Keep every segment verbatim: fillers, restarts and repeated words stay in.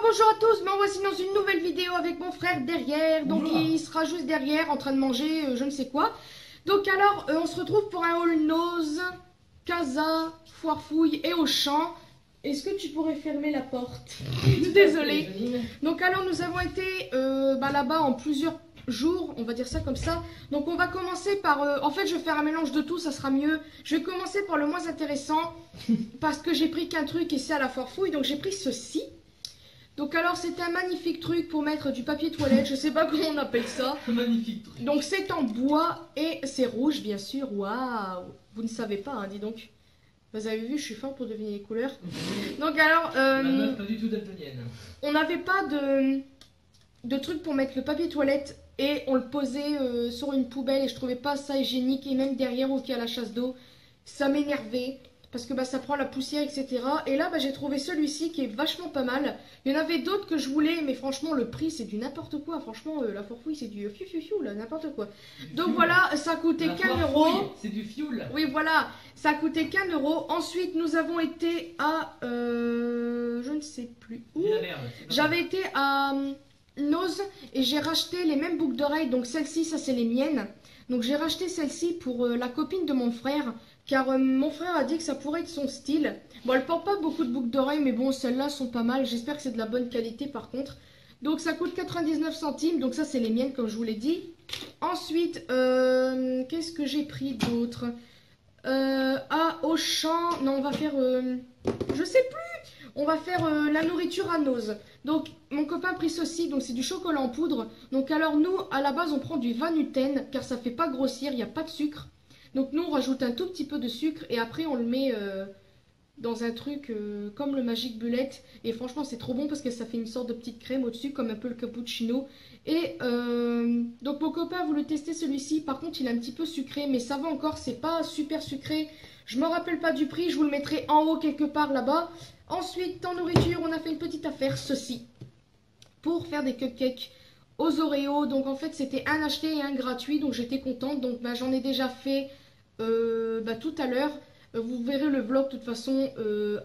bonjour à tous, me voici dans une nouvelle vidéo avec mon frère derrière. Donc bonjour. Il sera juste derrière en train de manger euh, je ne sais quoi. Donc alors euh, on se retrouve pour un All Nose, Casa, Foire Fouille et Auchan. Est-ce que tu pourrais fermer la porte? Désolée. Donc alors nous avons été euh, bah, là-bas en plusieurs jours, on va dire ça comme ça. Donc on va commencer par... Euh, en fait je vais faire un mélange de tout, ça sera mieux. Je vais commencer par le moins intéressant parce que j'ai pris qu'un truc et c'est à la Foire Fouille. Donc j'ai pris ceci. Donc alors c'est un magnifique truc pour mettre du papier toilette, je sais pas comment on appelle ça. Magnifique truc. Donc c'est en bois et c'est rouge bien sûr, waouh. Vous ne savez pas, hein, dis donc. Vous avez vu, je suis fort pour deviner les couleurs. Donc alors, euh, la meuf pas du tout daltonienne. On n'avait pas de, de truc pour mettre le papier toilette et on le posait euh, sur une poubelle et je trouvais pas ça hygiénique et même derrière au pied à la chasse d'eau, ça m'énervait. Parce que bah, ça prend la poussière, et cetera. Et là, bah, j'ai trouvé celui-ci qui est vachement pas mal. Il y en avait d'autres que je voulais, mais franchement, le prix, c'est du n'importe quoi. Franchement, euh, la Foire Fouille, c'est du fiu fiu fiu, là, n'importe quoi. Donc voilà, ça coûtait quinze euros. C'est du fioul. Oui, voilà, ça coûtait quinze euros. Ensuite, nous avons été à... Euh, je ne sais plus où. J'avais été à Nose et j'ai racheté les mêmes boucles d'oreilles. Donc celle-ci, ça, c'est les miennes. Donc j'ai racheté celle-ci pour euh, la copine de mon frère. Car euh, mon frère a dit que ça pourrait être son style. Bon, elle porte pas beaucoup de boucles d'oreilles, mais bon, celles-là sont pas mal. J'espère que c'est de la bonne qualité par contre. Donc ça coûte quatre-vingt-dix-neuf centimes. Donc ça, c'est les miennes, comme je vous l'ai dit. Ensuite, euh, qu'est-ce que j'ai pris d'autre euh, Ah, Auchan. Non, on va faire... Euh, je sais plus. On va faire euh, la nourriture à Nose. Donc, mon copain a pris ceci. Donc, c'est du chocolat en poudre. Donc, alors nous, à la base, on prend du Vanuten. Car ça fait pas grossir, il n'y a pas de sucre. Donc nous on rajoute un tout petit peu de sucre et après on le met euh, dans un truc euh, comme le Magic Bullet. Et franchement c'est trop bon parce que ça fait une sorte de petite crème au dessus comme un peu le cappuccino. Et euh, donc mon copain a voulu tester celui-ci, par contre il est un petit peu sucré mais ça va encore, c'est pas super sucré. Je me rappelle pas du prix, je vous le mettrai en haut quelque part là-bas. Ensuite en nourriture on a fait une petite affaire, ceci, pour faire des cupcakes aux Oreos. Donc en fait c'était un acheté et un gratuit, donc j'étais contente. Donc bah, j'en ai déjà fait euh, bah, tout à l'heure. Euh, vous verrez le vlog de toute façon euh,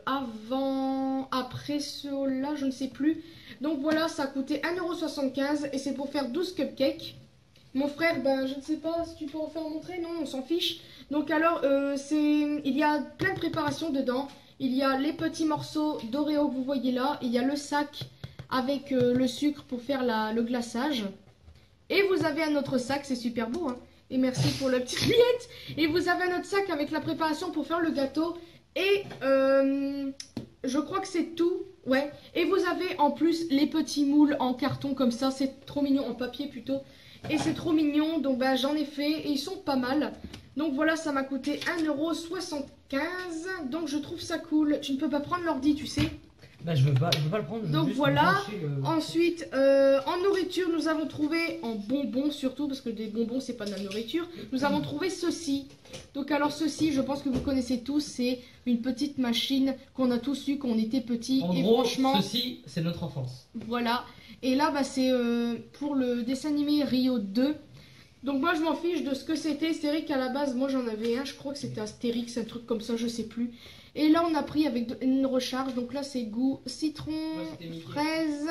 avant, après cela, je ne sais plus. Donc voilà, ça a coûté un euro soixante-quinze et c'est pour faire douze cupcakes. Mon frère, ben je ne sais pas si tu peux en faire montrer, non on s'en fiche. Donc alors euh, c'est, il y a plein de préparations dedans. Il y a les petits morceaux d'Oreo que vous voyez là, il y a le sac avec euh, le sucre pour faire la, le glaçage. Et vous avez un autre sac, c'est super beau, hein. Et merci pour la petite miette. Et vous avez un autre sac avec la préparation pour faire le gâteau. Et euh, je crois que c'est tout. Ouais. Et vous avez en plus les petits moules en carton comme ça. C'est trop mignon, en papier plutôt. Et c'est trop mignon. Donc bah, j'en ai fait et ils sont pas mal. Donc voilà, ça m'a coûté un euro soixante-quinze. Donc je trouve ça cool. Tu ne peux pas prendre l'ordi, tu sais. Bah je veux pas, je veux pas le prendre. Donc voilà, le... ensuite euh, en nourriture nous avons trouvé, en bonbons surtout, parce que des bonbons c'est pas de la nourriture, nous avons trouvé ceci. Donc alors ceci, je pense que vous connaissez tous, c'est une petite machine qu'on a tous eu quand on était petits. En et gros, franchement, ceci c'est notre enfance. Voilà, et là bah, c'est euh, pour le dessin animé Rio deux. Donc moi je m'en fiche de ce que c'était, c'est vrai qu'à la base moi j'en avais un, je crois que c'était Astérix, un truc comme ça, je sais plus. Et là on a pris avec une recharge, donc là c'est goût citron, ouais, fraise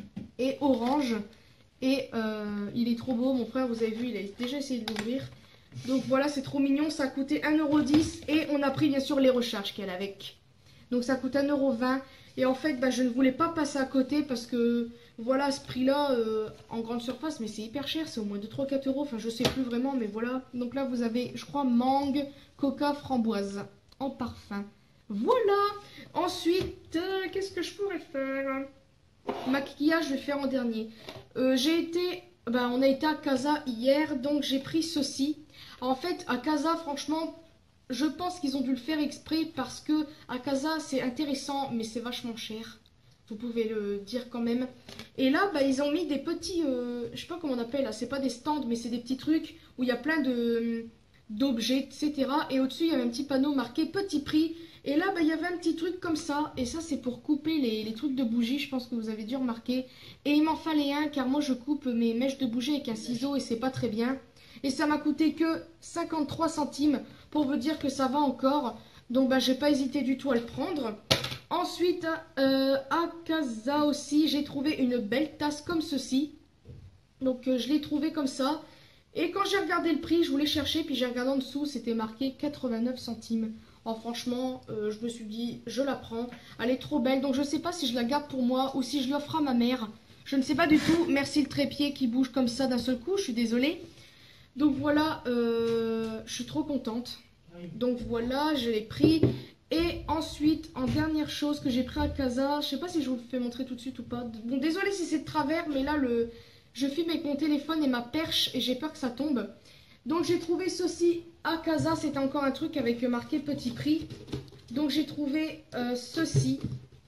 et orange. Et euh, il est trop beau, mon frère vous avez vu il a déjà essayé de l'ouvrir. Donc voilà c'est trop mignon, ça a coûté un euro dix et on a pris bien sûr les recharges qu'elle a avec. Donc ça coûte un euro vingt et en fait bah, je ne voulais pas passer à côté parce que voilà ce prix là euh, en grande surface mais c'est hyper cher, c'est au moins deux trois quatre euros, enfin je sais plus vraiment mais voilà. Donc là vous avez je crois mangue, coca, framboise en parfum. Voilà. Ensuite, euh, qu'est-ce que je pourrais faire? Maquillage, je vais faire en dernier. Euh, j'ai été, ben, on a été à Casa hier, donc j'ai pris ceci. En fait, à Casa, franchement, je pense qu'ils ont dû le faire exprès parce que à Casa, c'est intéressant, mais c'est vachement cher. Vous pouvez le dire quand même. Et là, bah, ils ont mis des petits, euh, je sais pas comment on appelle, là, c'est pas des stands, mais c'est des petits trucs où il y a plein de d'objets, et cetera. Et au-dessus, il y avait un petit panneau marqué petit prix. Et là, bah, il y avait un petit truc comme ça. Et ça, c'est pour couper les, les trucs de bougies. Je pense que vous avez dû remarquer. Et il m'en fallait un, car moi, je coupe mes mèches de bougies avec un ciseau et c'est pas très bien. Et ça m'a coûté que cinquante-trois centimes pour vous dire que ça va encore. Donc, bah, j'ai pas hésité du tout à le prendre. ensuite, euh, à Casa aussi, j'ai trouvé une belle tasse comme ceci. Donc, euh, je l'ai trouvée comme ça. Et quand j'ai regardé le prix, je voulais chercher, puis j'ai regardé en dessous, c'était marqué quatre-vingt-neuf centimes. Oh, franchement, euh, je me suis dit, je la prends. Elle est trop belle, donc je ne sais pas si je la garde pour moi ou si je l'offre à ma mère. Je ne sais pas du tout. Merci le trépied qui bouge comme ça d'un seul coup, je suis désolée. Donc voilà, euh, je suis trop contente. Donc voilà, je l'ai pris. Et ensuite, en dernière chose que j'ai pris à Casa, je sais pas si je vous le fais montrer tout de suite ou pas. Bon, désolé si c'est de travers, mais là, le, je filme avec mon téléphone et ma perche et j'ai peur que ça tombe. Donc j'ai trouvé ceci à Casa, c'était encore un truc avec marqué petit prix. Donc j'ai trouvé euh, ceci,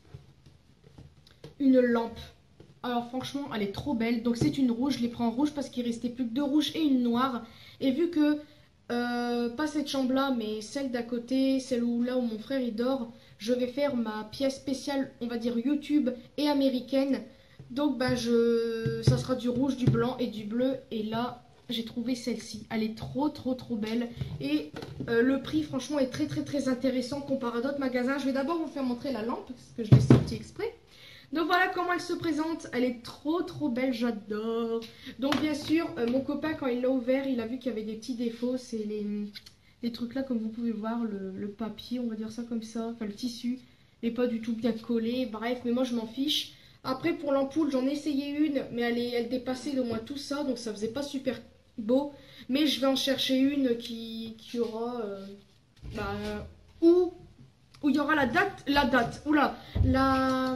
une lampe. Alors franchement, elle est trop belle. Donc c'est une rouge, je l'ai pris en rouge parce qu'il restait plus que deux rouges et une noire. Et vu que, euh, pas cette chambre-là, mais celle d'à côté, celle où là où mon frère il dort, je vais faire ma pièce spéciale, on va dire YouTube et américaine. Donc bah je, ça sera du rouge, du blanc et du bleu. Et là, j'ai trouvé celle-ci. Elle est trop trop trop belle. Et euh, le prix franchement est très très très intéressant comparé à d'autres magasins. Je vais d'abord vous faire montrer la lampe, parce que je l'ai sortie exprès. Donc voilà comment elle se présente, elle est trop trop belle, j'adore. Donc bien sûr, euh, mon copain quand il l'a ouvert, il a vu qu'il y avait des petits défauts. C'est les, les trucs là comme vous pouvez voir, le, le papier, on va dire ça comme ça, enfin le tissu n'est pas du tout bien collé, bref, mais moi je m'en fiche. Après pour l'ampoule, j'en ai essayé une, mais elle, est, elle dépassait de moins tout ça, donc ça faisait pas super beau. Mais je vais en chercher une qui, qui aura, euh, bah, où, où il y aura la date, la date, oula, la...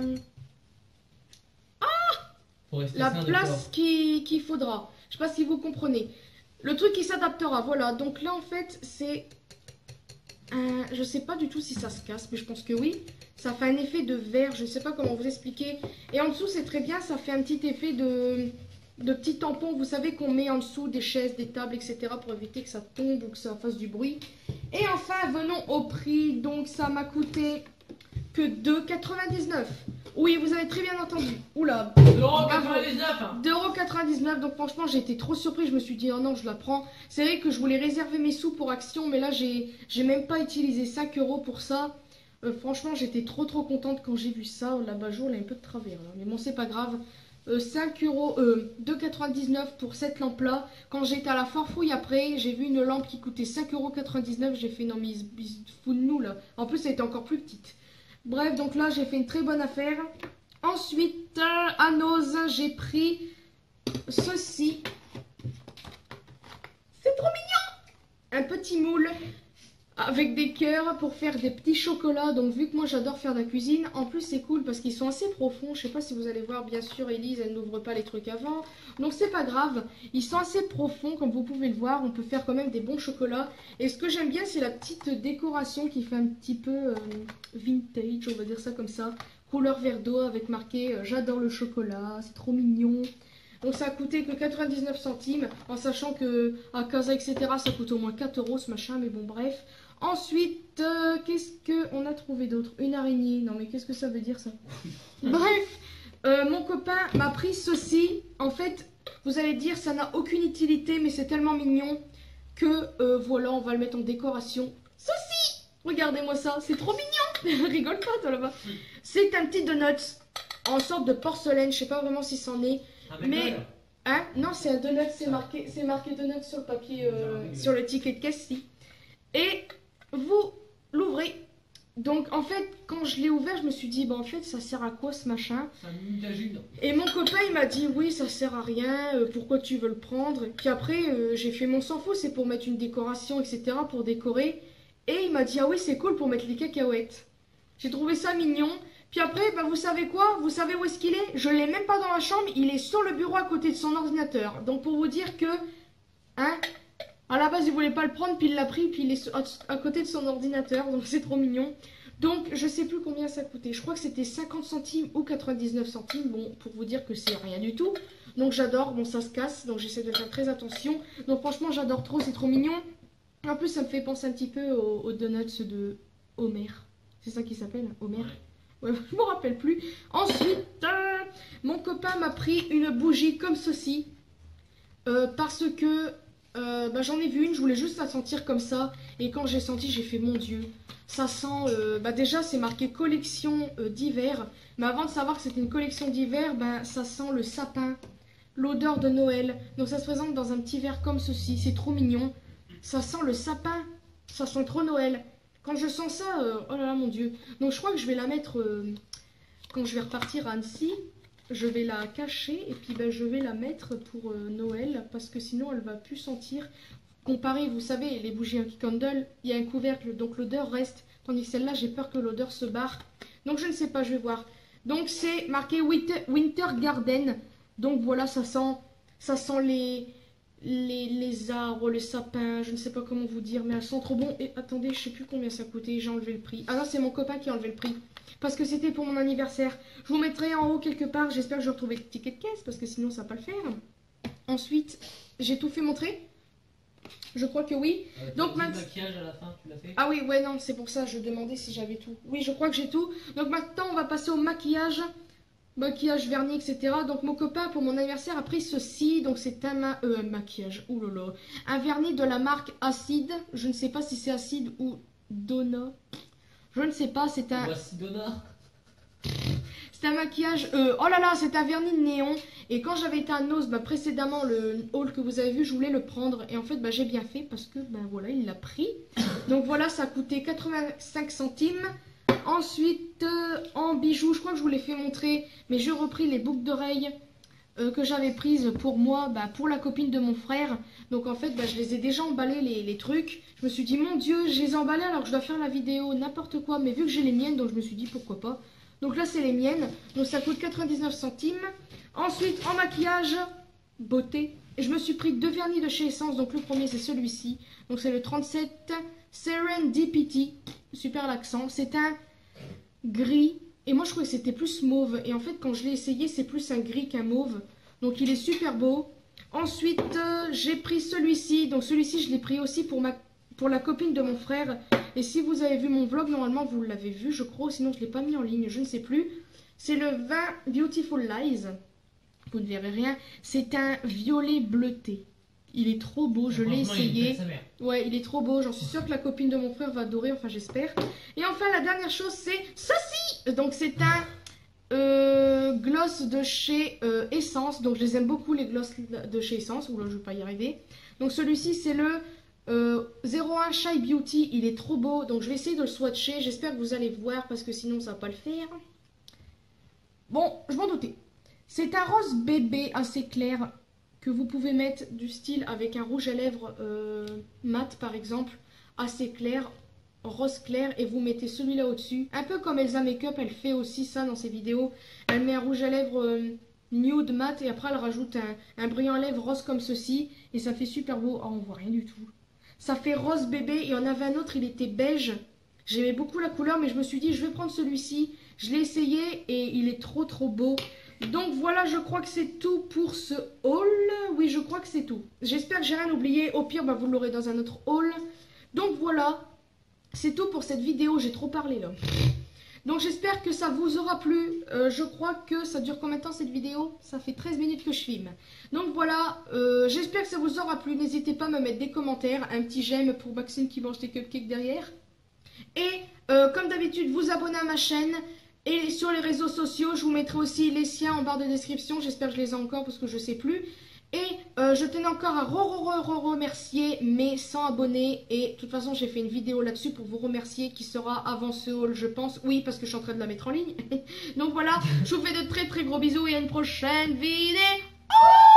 La place qu'il qu'il faudra. Je sais pas si vous comprenez. Le truc qui s'adaptera. Voilà. Donc là, en fait, c'est... Un... Je sais pas du tout si ça se casse, mais je pense que oui. Ça fait un effet de verre. Je sais pas comment vous expliquer. Et en dessous, c'est très bien. Ça fait un petit effet de... de petits tampons. Vous savez qu'on met en dessous des chaises, des tables, et cetera. Pour éviter que ça tombe ou que ça fasse du bruit. Et enfin, venons au prix. Donc, ça m'a coûté que deux euros quatre-vingt-dix-neuf. Oui, vous avez très bien entendu. Oula. deux euros quatre-vingt-dix-neuf. deux euros quatre-vingt-dix-neuf. Donc franchement, j'ai été trop surprise. Je me suis dit, oh non, je la prends. C'est vrai que je voulais réserver mes sous pour Action. Mais là, j'ai j'ai même pas utilisé cinq euros pour ça. Euh, franchement, j'étais trop trop contente quand j'ai vu ça. L'abat-jour, elle a un peu de travers. Là. Mais bon, c'est pas grave. Euh, cinq euros, euh, deux euros quatre-vingt-dix-neuf pour cette lampe-là. Quand j'étais à la Farfouille après, j'ai vu une lampe qui coûtait cinq euros quatre-vingt-dix-neuf. J'ai fait, non mais ils se foutent de nous là. En plus, elle était encore plus petite. Bref, donc là, j'ai fait une très bonne affaire. Ensuite, euh, à Noz, j'ai pris ceci. C'est trop mignon! Un petit moule avec des cœurs pour faire des petits chocolats. Donc, vu que moi, j'adore faire de la cuisine, en plus, c'est cool parce qu'ils sont assez profonds. Je sais pas si vous allez voir, bien sûr, Elise, elle n'ouvre pas les trucs avant. Donc, c'est pas grave. Ils sont assez profonds, comme vous pouvez le voir. On peut faire quand même des bons chocolats. Et ce que j'aime bien, c'est la petite décoration qui fait un petit peu euh, vintage, on va dire ça comme ça. Couleur vert d'eau avec marqué euh, j'adore le chocolat, c'est trop mignon. Donc ça a coûté que quatre-vingt-dix-neuf centimes, en sachant que à Casa, et cetera, ça coûte au moins quatre euros ce machin, mais bon, bref. Ensuite, euh, qu'est-ce qu'on a trouvé d'autre? Une araignée. Non, mais qu'est-ce que ça veut dire ça? Bref, euh, mon copain m'a pris ceci. En fait, vous allez dire, ça n'a aucune utilité, mais c'est tellement mignon que euh, voilà, on va le mettre en décoration. Ceci! Regardez-moi ça, c'est trop mignon! Rigole pas, toi là-bas. C'est un petit donut en sorte de porcelaine. Je sais pas vraiment si c'en est. Mais, hein? Non, c'est un donut, c'est marqué, c'est marqué donut sur le papier, euh, sur le ticket de caisse, si. Et vous l'ouvrez. Donc, en fait, quand je l'ai ouvert, je me suis dit, bah, en fait, ça sert à quoi ce machin? Et mon copain, il m'a dit, oui, ça sert à rien, euh, pourquoi tu veux le prendre? Puis après, euh, j'ai fait mon s'en fout, c'est pour mettre une décoration, et cetera, pour décorer. Et il m'a dit, ah oui, c'est cool pour mettre les cacahuètes. J'ai trouvé ça mignon. Puis après, bah, vous savez quoi? Vous savez où est-ce qu'il est? Je ne l'ai même pas dans la chambre, il est sur le bureau à côté de son ordinateur. Donc, pour vous dire que, hein, à la base, il voulait pas le prendre, puis il l'a pris, puis il est à côté de son ordinateur, donc c'est trop mignon. Donc, je sais plus combien ça coûtait. Je crois que c'était cinquante centimes ou quatre-vingt-dix-neuf centimes. Bon, pour vous dire que c'est rien du tout. Donc, j'adore. Bon, ça se casse, donc j'essaie de faire très attention. Donc, franchement, j'adore trop, c'est trop mignon. En plus, ça me fait penser un petit peu aux, aux donuts de Homer. C'est ça qui s'appelle, Homer? Ouais, je me rappelle plus. Ensuite, euh, mon copain m'a pris une bougie comme ceci. Euh, parce que euh, bah, j'en ai vu une, je voulais juste la sentir comme ça. Et quand j'ai senti, j'ai fait mon Dieu. Ça sent, euh, bah déjà c'est marqué collection euh, d'hiver. Mais avant de savoir que c'était une collection d'hiver, bah, ça sent le sapin, l'odeur de Noël. Donc ça se présente dans un petit verre comme ceci, c'est trop mignon. Ça sent le sapin, ça sent trop Noël. Quand je sens ça, euh, oh là là mon Dieu. Donc je crois que je vais la mettre, euh, quand je vais repartir à Annecy, je vais la cacher et puis bah, je vais la mettre pour euh, Noël. Parce que sinon elle va plus sentir. Comparé, vous savez, les bougies Yankee Candle, il y a un couvercle, donc l'odeur reste. Tandis que celle-là, j'ai peur que l'odeur se barre. Donc je ne sais pas, je vais voir. Donc c'est marqué Winter, Winter Garden. Donc voilà, ça sent, ça sent les, les, les arbres, les sapins, je ne sais pas comment vous dire, mais elles sont trop bon. Et attendez, je ne sais plus combien ça coûtait, j'ai enlevé le prix. Ah non, c'est mon copain qui a enlevé le prix. Parce que c'était pour mon anniversaire. Je vous mettrai en haut quelque part, j'espère que je vais retrouver le ticket de caisse, parce que sinon ça ne va pas le faire. Ensuite, j'ai tout fait montrer. Je crois que oui. Euh, Donc maintenant, maquillage à la fin, tu l'as fait? Ah oui, ouais, non, c'est pour ça, je demandais si j'avais tout. Oui, je crois que j'ai tout. Donc maintenant, on va passer au maquillage. Maquillage, vernis, et cetera. Donc mon copain, pour mon anniversaire, a pris ceci. Donc c'est un, ma euh, un maquillage, oulala. Un vernis de la marque Acide. Je ne sais pas si c'est Acide ou Donna. Je ne sais pas, c'est un... Voici Donna. C'est un maquillage, euh, oh là là, c'est un vernis de néon. Et quand j'avais été à Nose, bah, précédemment, le haul que vous avez vu, je voulais le prendre. Et en fait, bah, j'ai bien fait parce que, bah, voilà, il l'a pris. Donc voilà, ça a coûté quatre-vingt-cinq centimes. Ensuite, euh, en bijoux, je crois que je vous l'ai fait montrer. Mais j'ai repris les boucles d'oreilles euh, que j'avais prises pour moi, bah, pour la copine de mon frère. Donc en fait, bah, je les ai déjà emballés, les, les trucs. Je me suis dit, mon Dieu, je les ai emballés alors que je dois faire la vidéo, n'importe quoi. Mais vu que j'ai les miennes, donc je me suis dit, pourquoi pas. Donc là, c'est les miennes. Donc ça coûte quatre-vingt-dix-neuf centimes. Ensuite, en maquillage, beauté. Et je me suis pris deux vernis de chez Essence. Donc le premier, c'est celui-ci. Donc c'est le trente-sept Serendipity. Super l'accent. C'est un gris. Et moi, je croyais que c'était plus mauve. Et en fait, quand je l'ai essayé, c'est plus un gris qu'un mauve. Donc il est super beau. Ensuite, euh, j'ai pris celui-ci. Donc celui-ci, je l'ai pris aussi pour ma... pour la copine de mon frère. Et si vous avez vu mon vlog, normalement vous l'avez vu, je crois, sinon je ne l'ai pas mis en ligne, je ne sais plus. C'est le vingt Beautiful Lies. Vous ne verrez rien. C'est un violet bleuté. Il est trop beau, je l'ai essayé. Ouais, il est trop beau, j'en suis sûre que la copine de mon frère va adorer, enfin j'espère. Et enfin, la dernière chose, c'est ceci. Donc c'est un euh, gloss de chez euh, Essence. Donc je les aime beaucoup, les gloss de chez Essence. Oula, je ne vais pas y arriver. Donc celui-ci, c'est le... Euh, zéro un Shy Beauty, il est trop beau, donc je vais essayer de le swatcher. J'espère que vous allez voir parce que sinon ça va pas le faire. Bon, je m'en doutais. C'est un rose bébé assez clair que vous pouvez mettre du style avec un rouge à lèvres euh, mat par exemple, assez clair, rose clair, et vous mettez celui-là au-dessus. Un peu comme Elsa Makeup, elle fait aussi ça dans ses vidéos. Elle met un rouge à lèvres euh, nude mat et après elle rajoute un, un brillant à lèvres rose comme ceci et ça fait super beau. Oh, on voit rien du tout. Ça fait rose bébé, et il y en avait un autre, il était beige. J'aimais beaucoup la couleur, mais je me suis dit, je vais prendre celui-ci. Je l'ai essayé et il est trop trop beau. Donc voilà, je crois que c'est tout pour ce haul. Oui, je crois que c'est tout. J'espère que j'ai rien oublié. Au pire, bah, vous l'aurez dans un autre haul. Donc voilà, c'est tout pour cette vidéo. J'ai trop parlé là. Donc j'espère que ça vous aura plu. Euh, je crois que ça dure combien de temps cette vidéo? Ça fait treize minutes que je filme. Donc voilà, euh, j'espère que ça vous aura plu. N'hésitez pas à me mettre des commentaires, un petit j'aime pour Maxime qui mange des cupcakes derrière. Et euh, comme d'habitude, vous abonnez à ma chaîne. Et sur les réseaux sociaux, je vous mettrai aussi les siens en barre de description. J'espère que je les ai encore parce que je ne sais plus. Et euh, je tenais encore à re, re, re, re, remercier mes cent abonnés. Et de toute façon, j'ai fait une vidéo là-dessus pour vous remercier qui sera avant ce haul, je pense. Oui, parce que je suis en train de la mettre en ligne. Donc voilà, je vous fais de très très gros bisous et à une prochaine vidéo.